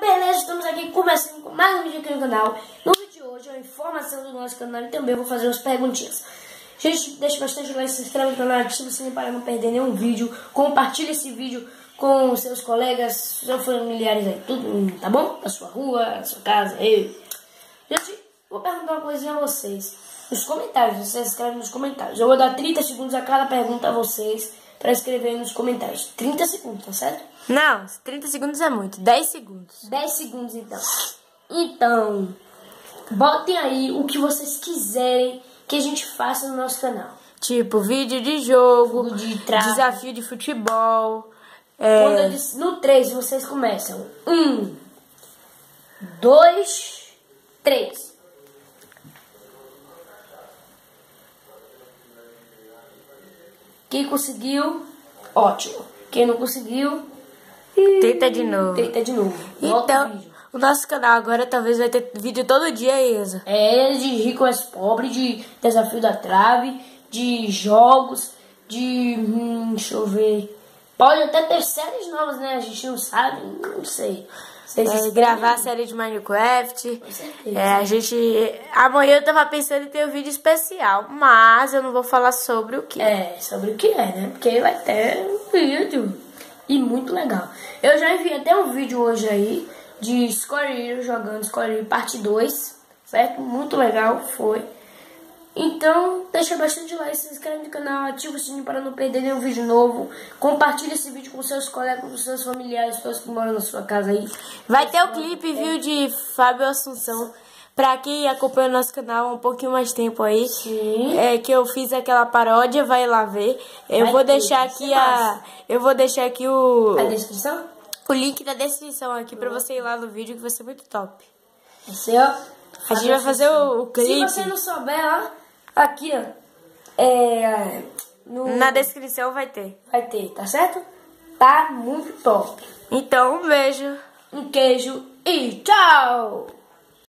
beleza? Estamos aqui começando com mais um vídeo aqui no canal. No vídeo de hoje é uma informação do nosso canal e também vou fazer umas perguntinhas. Gente, deixa bastante like, se inscreve no canal, ativa o sininho para não perder nenhum vídeo. Compartilha esse vídeo com seus colegas, seus familiares aí, tudo, tá bom? Da sua rua, da sua casa, aí. Gente, vou perguntar uma coisinha a vocês. Nos comentários, vocês escrevem nos comentários. Eu vou dar 30 segundos a cada pergunta a vocês para escrever nos comentários. 30 segundos, tá certo? Não, 30 segundos é muito. 10 segundos. 10 segundos, então. Então, botem aí o que vocês quiserem que a gente faça no nosso canal. Tipo, vídeo de jogo, De trave. desafio de futebol. Quando eu disse no 3, vocês começam. 1, 2, 3. Quem conseguiu, ótimo. Quem não conseguiu, Tenta de novo. tenta de novo. Volta o Então, vídeo. o nosso canal agora talvez vai ter vídeo todo dia, Isa. É de rico mais pobre, de desafio da trave, de jogos, de... deixa eu ver. Pode até ter séries novas, né? A gente não sabe, não sei. Vocês Gravar a série de Minecraft. Com certeza. A gente... Amanhã eu tava pensando em ter um vídeo especial, mas eu não vou falar sobre o que. É, sobre o que é, né? Porque vai ter um vídeo. E muito legal. Eu já enviei até um vídeo hoje aí de Score jogando Score parte 2, certo? Muito legal, foi. Então, deixa bastante like, se inscreve no canal, ativa o sininho para não perder nenhum vídeo novo. Compartilha esse vídeo com seus colegas, com seus familiares, pessoas que moram na sua casa aí. Vai ter o clipe, viu, de Fábio Assunção. Pra quem acompanha o nosso canal há um pouquinho mais tempo aí, Sim. que eu fiz aquela paródia, vai lá ver. Eu Vai vou ter, deixar vai aqui ser massa. eu vou deixar aqui o A descrição? link da descrição aqui pra você ir lá no vídeo que vai ser muito top. Esse, ó. A gente vai fazer o clipe. Se você não souber, ó, aqui, ó. Na descrição vai ter. Vai ter, tá certo? Tá muito top. Então, um beijo. Um queijo e tchau!